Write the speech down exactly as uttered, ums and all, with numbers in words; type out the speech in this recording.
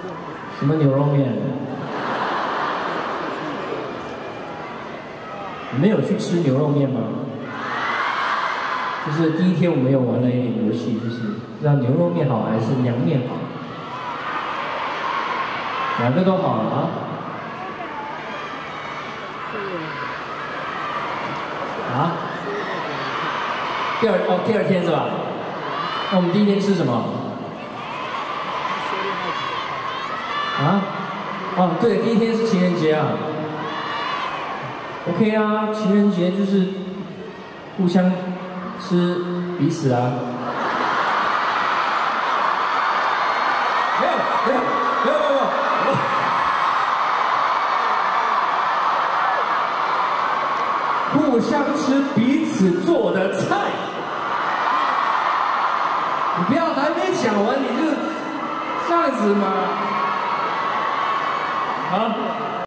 什么牛肉面？你们有去吃牛肉面吗？就是第一天我们有玩了一点游戏，就是让牛肉面好还是凉面好？两个都好了啊。啊？第二哦，第二天是吧？那我们第一天吃什么？啊？哦，对，第一天是情人节啊。OK 啊，情人节就是互相吃彼此啊。没有，没有，没有，没有，没有。互相吃彼此做的菜。你不要还没讲完你就这样子嘛。好。